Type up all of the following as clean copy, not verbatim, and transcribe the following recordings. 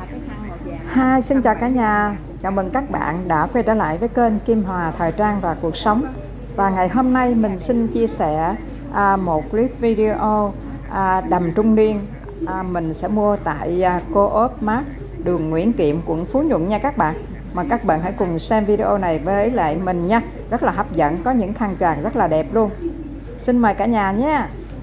Hi, xin chào cả nhà. Chào mừng các bạn đã quay trở lại với kênh Kim Hòa Thời trang và cuộc sống. Và ngày hôm nay mình xin chia sẻ một clip video đầm trung niên mình sẽ mua tại Co-op Mart, đường Nguyễn Kiệm, quận Phú Nhuận nha các bạn. Mà các bạn hãy cùng xem video này với lại mình nha. Rất là hấp dẫn, có những khăn choàng rất là đẹp luôn. Xin mời cả nhà nhé.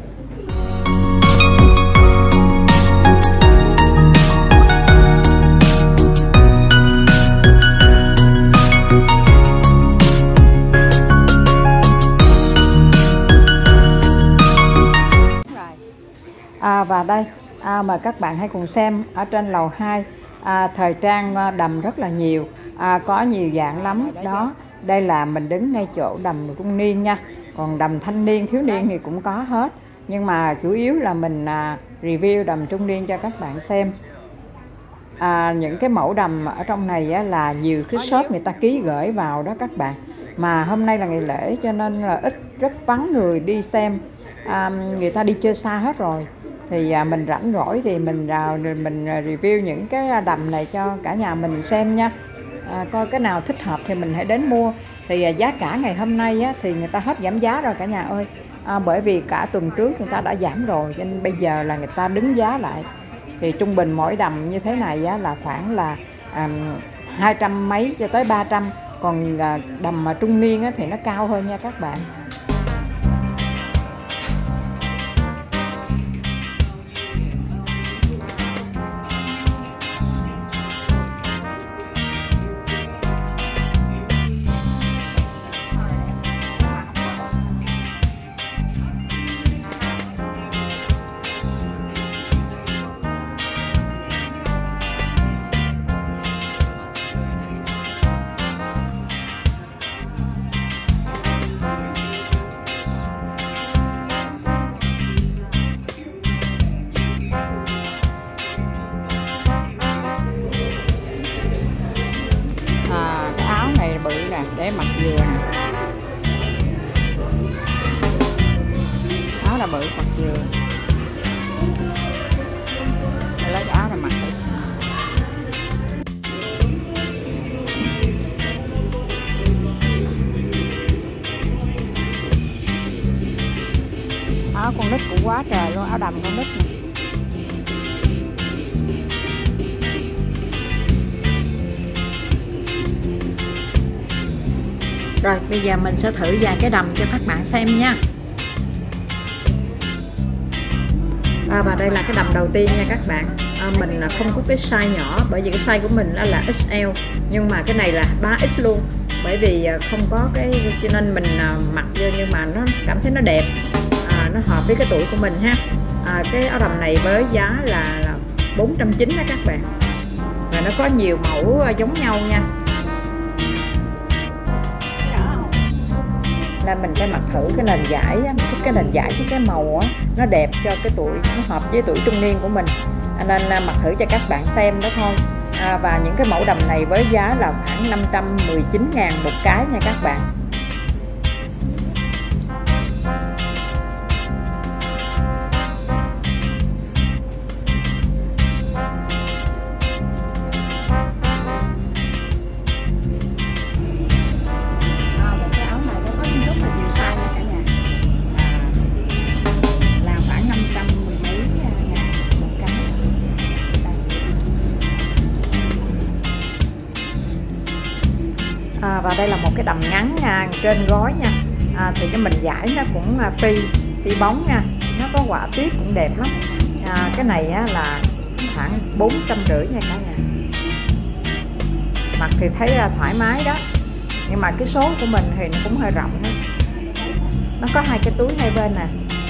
Và đây mời các bạn hãy cùng xem ở trên lầu 2 thời trang đầm rất là nhiều, có nhiều dạng lắm đó. Đây là mình đứng ngay chỗ đầm trung niên nha, còn đầm thanh niên thiếu niên thì cũng có hết, nhưng mà chủ yếu là mình review đầm trung niên cho các bạn xem. Những cái mẫu đầm ở trong này là nhiều cái shop người ta ký gửi vào đó các bạn, mà hôm nay là ngày lễ cho nên là rất vắng người đi xem, người ta đi chơi xa hết rồi. Thì mình rảnh rỗi thì mình review những cái đầm này cho cả nhà mình xem nha. Coi cái nào thích hợp thì mình hãy đến mua. Thì giá cả ngày hôm nay thì người ta hết giảm giá rồi cả nhà ơi. Bởi vì cả tuần trước người ta đã giảm rồi, cho nên bây giờ là người ta đứng giá lại. Thì trung bình mỗi đầm như thế này là khoảng là 200 mấy cho tới 300. Còn đầm mà trung niên thì nó cao hơn nha các bạn. Cái áo này bự nè, để mặc vừa nè. Áo là bự mặc vừa. Để lấy áo ra mặc đi. Áo con nít cũng quá trời luôn, áo đầm con nít nè. Rồi bây giờ mình sẽ thử vài cái đầm cho các bạn xem nha. Và đây là cái đầm đầu tiên nha các bạn. Mình không có cái size nhỏ, bởi vì cái size của mình là XL, nhưng mà cái này là 3X luôn. Bởi vì không có cái, cho nên mình mặc vô nhưng mà nó cảm thấy nó đẹp, nó hợp với cái tuổi của mình ha. Cái áo đầm này với giá là 490 đó các bạn. Và nó có nhiều mẫu giống nhau nha. Nên mình phải mặc thử cái nền vải, mình thích cái nền vải với cái màu nó đẹp cho cái tuổi, nó hợp với tuổi trung niên của mình, nên mặc thử cho các bạn xem đó thôi. Và những cái mẫu đầm này với giá là khoảng 519.000 một cái nha các bạn. Và đây là một cái đầm ngắn nha, trên gối nha. Thì cái mình vải nó cũng phi bóng nha, nó có họa tiết cũng đẹp lắm. Cái này là khoảng 450 nha cả nhà. Mặc thì thấy thoải mái đó, nhưng mà cái số của mình thì nó cũng hơi rộng đó. Nó có hai cái túi hai bên nè.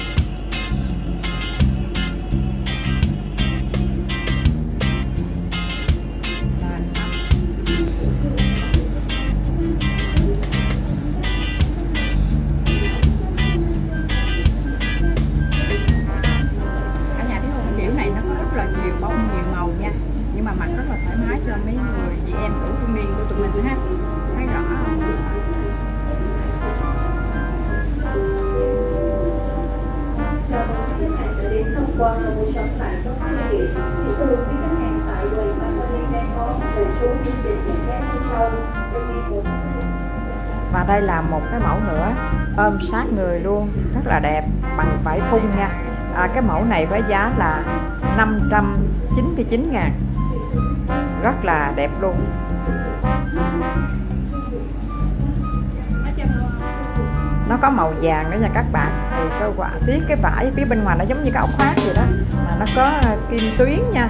Cho mấy người chị em tuổi trung niên của tụi mình ha, thấy rõ không? Qua promotion tại các địa chỉ thì tôi quý khách hàng tại quầy Và đây là một cái mẫu nữa, ôm sát người luôn, rất là đẹp, bằng vải thun nha. Cái mẫu này với giá là 599.000, rất là đẹp luôn. Nó có màu vàng nữa nha các bạn. Thì cơ quả cái vải phía bên ngoài nó giống như cái áo khoác vậy đó, mà nó có kim tuyến nha.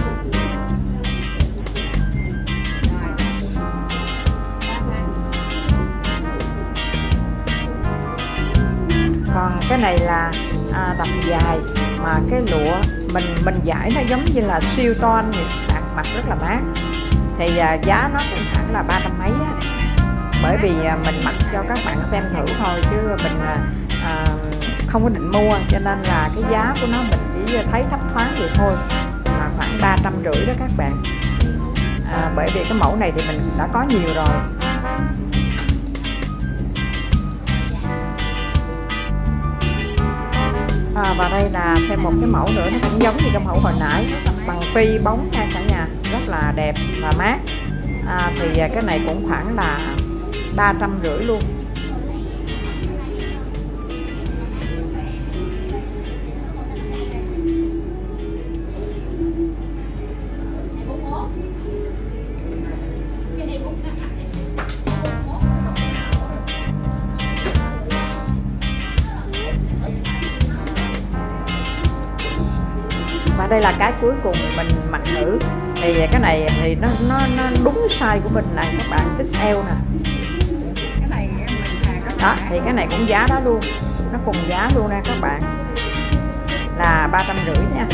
Còn cái này là đầm dài mà cái lụa mình vải nó giống như là siêu toan vậy, bạn mặc rất là mát. Thì giá nó cũng khoảng là 300 mấy á. Bởi vì mình mặc cho các bạn xem thử thôi, chứ mình không có định mua, cho nên là cái giá của nó mình chỉ thấy thấp thoáng vậy thôi, mà khoảng 350 đó các bạn. Bởi vì cái mẫu này thì mình đã có nhiều rồi. Và đây là thêm một cái mẫu nữa, nó cũng giống như cái mẫu hồi nãy, bằng phi bóng nha cả nhà, rất là đẹp và mát. Thì cái này cũng khoảng là 350 luôn. Và đây là cái cuối cùng mình mặc thử. Thì cái này thì nó đúng size của mình này các bạn, XL nè. Cái này đó, thì cái này cũng giá đó luôn, nó cùng giá luôn nè các bạn, là 350 nha.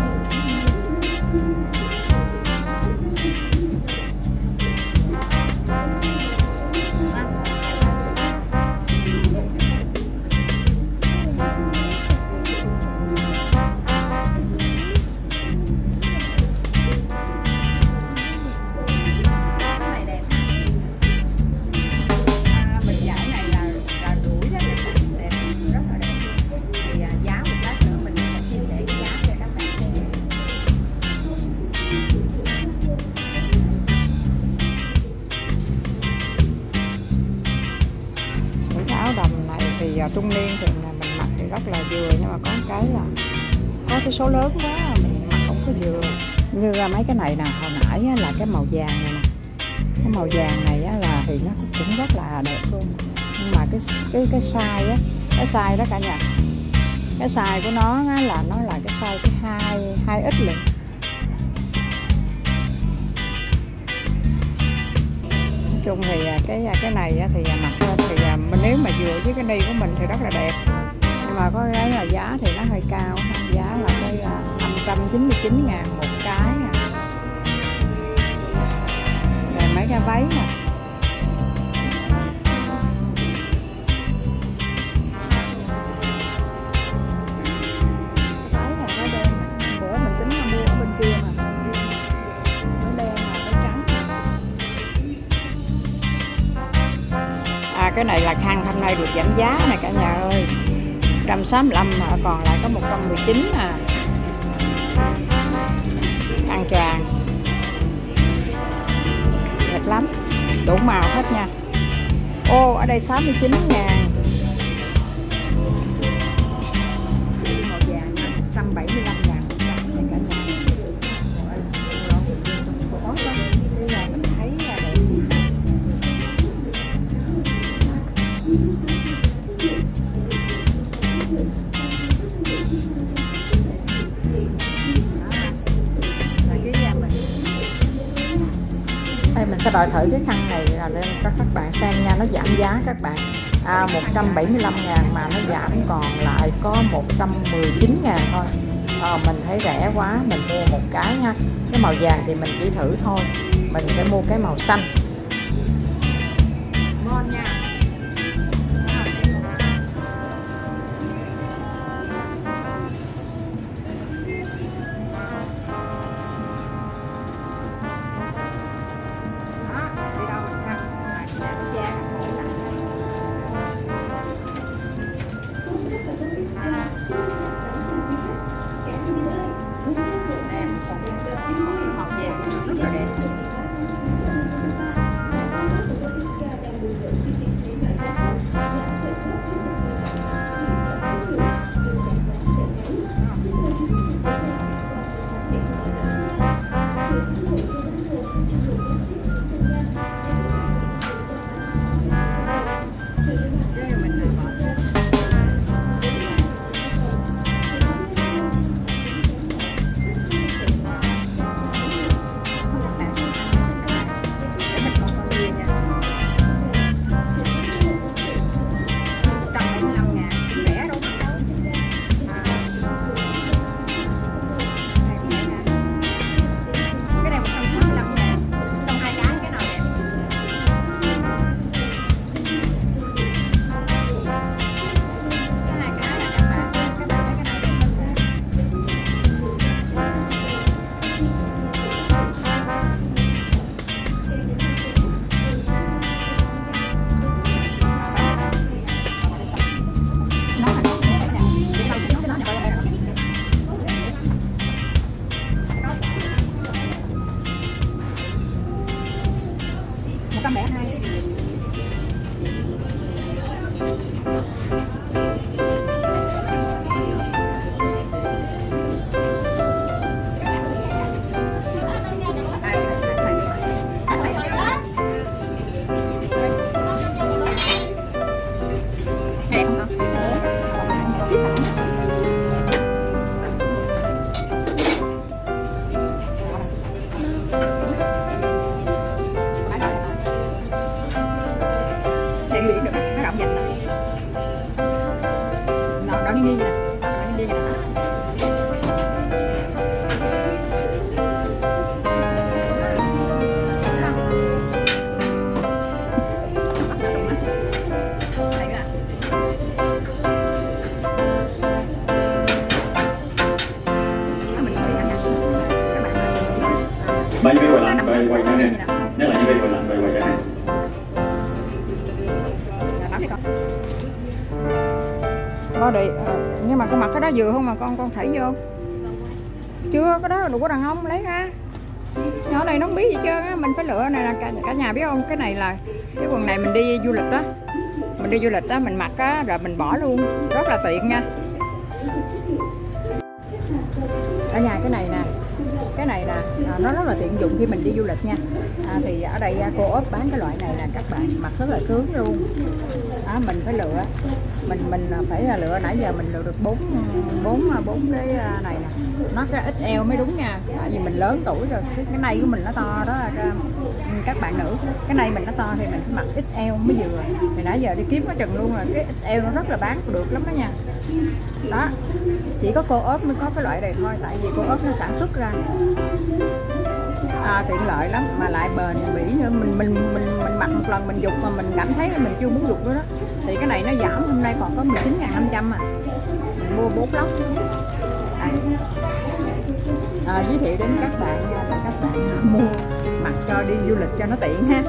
Áo đầm này thì trung niên thì mình mặc thì rất là vừa, nhưng mà có cái là có cái số lớn quá mình mặc không có vừa. Như mấy cái này nè, hồi nãy là cái màu vàng này nè, cái màu vàng này là thì nó cũng rất là đẹp luôn, nhưng mà cái size á, cái size đó cả nhà, cái size của nó là cái size thứ 2X liền. Chung thì cái này thì mặc lên thì nếu mà vừa với cái ni của mình thì rất là đẹp, nhưng mà có cái là giá thì nó hơi cao, giá là cái 599.000 một cái nè. Rồi mấy cái váy nè, váy này nó đen, bữa mình tính mua ở bên kia mà nó đen mà nó trắng. Cái này là khăn hôm nay được giảm giá này cả nhà ơi, 165 mà còn lại có 119 à. Khăn choàng đẹp lắm, đủ màu hết nha. Ô, ở đây 69.000. Màu vàng 175.000 cả nhà. Bây giờ mình thấy là đẹp. Đây mình sẽ đòi thử cái khăn này là lên cho các bạn xem nha, nó giảm giá các bạn. 175.000 mà nó giảm còn lại có 119.000 thôi. Mình thấy rẻ quá, mình mua một cái nha. Cái màu vàng thì mình chỉ thử thôi, mình sẽ mua cái màu xanh. Ngon nha. 102. Bao nhiêu quay lạnh, quay cái này. Nhớ lại như quay lạnh, quay cái này. Có đi, nhưng mà con mặc cái đó vừa không mà con thảy vô. Chưa, cái đó là đủ có đàn ông lấy ra. Nhỏ này nó không biết gì trơn á, mình phải lựa này là cả nhà biết không? Cái này là cái quần này mình đi du lịch đó. Mình đi du lịch đó mình mặc á rồi mình bỏ luôn, rất là tiện nha. Ở nhà cái này nè. Cái này là nó rất là tiện dụng khi mình đi du lịch nha. Thì ở đây cô ốp bán cái loại này là các bạn mặc rất là sướng luôn. Mình phải lựa, mình phải lựa, nãy giờ mình lựa được bốn cái này nè, nó cái ít eo mới đúng nha, tại vì mình lớn tuổi rồi, cái này của mình nó to đó các bạn nữ, cái này mình nó to thì mình phải mặc ít eo mới vừa. Thì nãy giờ đi kiếm cái chừng luôn rồi, cái ít eo nó rất là bán được lắm đó nha. Đó, chỉ có cô ốp mới có cái loại này thôi, tại vì cô ốp nó sản xuất ra. Tiện lợi lắm mà lại bền bỉ nữa. Mình mặc một lần mình dục mà mình cảm thấy là mình chưa muốn dục nữa đó. Thì cái này nó giảm, hôm nay còn có 19.500 à. Mình mua 4 lốc. Giới thiệu đến các bạn để các bạn mua mặc cho đi du lịch cho nó tiện ha.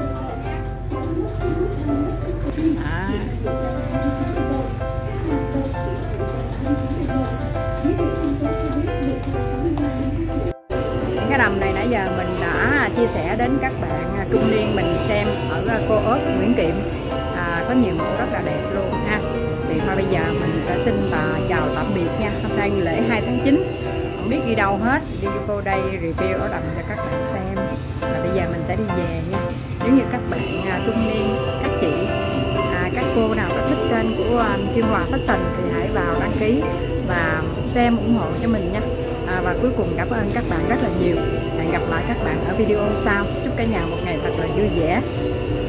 Cái đầm này nãy giờ mình đã chia sẻ đến các bạn trung niên mình xem ở cô ốp Nguyễn Kiệm, có nhiều mẫu rất là đẹp luôn ha. Thì thôi bây giờ mình sẽ xin chào tạm biệt nha. Hôm nay lễ 2 tháng 9 không biết đi đâu hết, đi vô đây review ở đầm cho các bạn xem. Và bây giờ mình sẽ đi về nha. Nếu như các bạn trung niên, các chị, các cô nào có thích kênh của Kim Hòa Fashion thì hãy vào đăng ký và xem ủng hộ cho mình nha. Và cuối cùng cảm ơn các bạn rất là nhiều. Hẹn gặp lại các bạn ở video sau. Chúc cả nhà một ngày thật là vui vẻ.